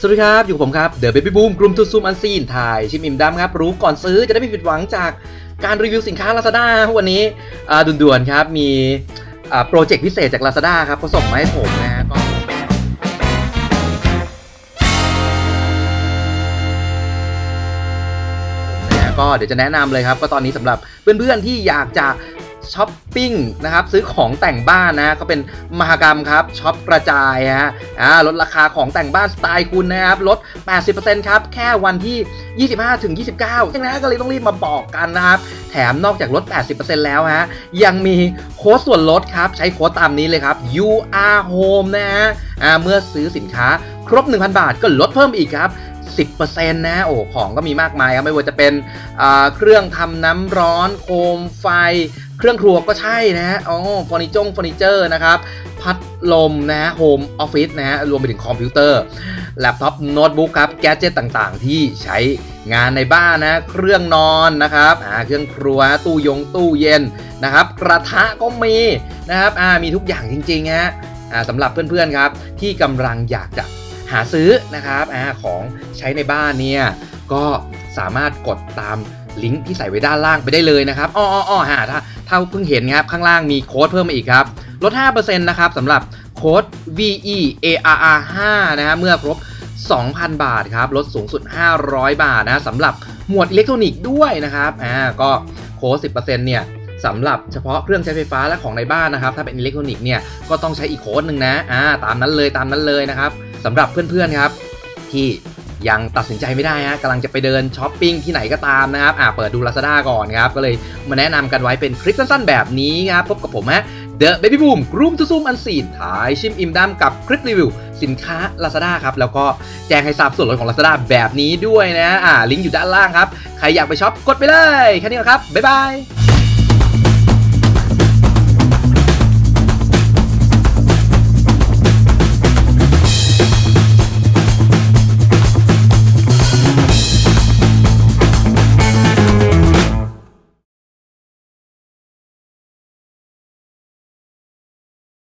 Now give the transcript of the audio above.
สวัสดีครับอยู่กับผมครับเดอะเบบี้บูมกลุ่มทูซูมอันซีนถ่ายชิมอิ่มดำครับรู้ก่อนซื้อจะได้ไม่ผิดหวังจากการรีวิวสินค้า Lazada วันนี้ด่วนๆครับมีโปรเจกต์พิเศษจาก Lazada ครับเขาส่งมาให้ผมนะฮะก็เดี๋ยวจะแนะนำเลยครับก็ตอนนี้สำหรับเพื่อนๆที่อยากจะช้อปปิ้งนะครับซื้อของแต่งบ้านนะก็เป็นมหกรรมครับช็อปกระจายฮะลดราคาของแต่งบ้านสไตล์คุณนะครับลด 80% ครับแค่วันที่ 25-29 นะก็เลยต้องรีบมาบอกกันนะครับแถมนอกจากลด 80% แล้วฮะยังมีโค้ดส่วนลดครับใช้โค้ดตามนี้เลยครับ UR Home นะฮะเมื่อซื้อสินค้าครบ 1,000 บาทก็ลดเพิ่มอีกครับ10% นะโอ้ของก็มีมากมายครับไม่ว่าจะเป็นเครื่องทำน้ำร้อนโคมไฟเครื่องครัวก็ใช่นะฮะเฟอร์นิเจอร์นะครับพัดลมนะฮะโฮมออฟฟิศนะฮะรวมไปถึงคอมพิวเตอร์แล็ปท็อปโน้ตบุ๊กครับแกดเจ็ตต่างๆที่ใช้งานในบ้านนะเครื่องนอนนะครับเครื่องครัวตู้เย็นนะครับกระทะก็มีนะครับมีทุกอย่างจริงๆฮะสำหรับเพื่อนๆครับที่กำลังอยากจะหาซื้อนะครับของใช้ในบ้านเนี่ยก็สามารถกดตามลิงก์ที่ใส่ไว้ด้านล่างไปได้เลยนะครับถ้าเพิ่งเห็นครับข้างล่างมีโค้ดเพิ่มมาอีกครับลด 5% นะครับสำหรับโค้ด VEARR5 นะฮะเมื่อครบ 2,000 บาทครับลดสูงสุด500 บาทนะสำหรับหมวดอิเล็กทรอนิกส์ด้วยนะครับก็โค้ด 10% เนี่ยสำหรับเฉพาะเครื่องใช้ไฟฟ้าและของในบ้านนะครับถ้าเป็นอิเล็กทรอนิกส์เนี่ยก็ต้องใช้อีกโค้ดหนึ่งนะตามนั้นเลยนะครับสำหรับเพื่อนๆครับที่ยังตัดสินใจไม่ได้ฮะกำลังจะไปเดินช้อปปิ้งที่ไหนก็ตามนะครับเปิดดู Lazada ก่อนครับก็เลยมาแนะนำกันไว้เป็นคลิปสั้นๆแบบนี้ครับพบกับผมฮะ The Baby Boom กลุ่มทูซูมอันซีนถ่ายชิมอิ่มดำกับคลิปรีวิวสินค้า Lazada ครับแล้วก็แจ้งให้ทราบส่วนลดของ Lazada แบบนี้ด้วยนะลิงก์อยู่ด้านล่างครับใครอยากไปช็อปกดไปเลยแค่นี้ครับบ๊ายบาย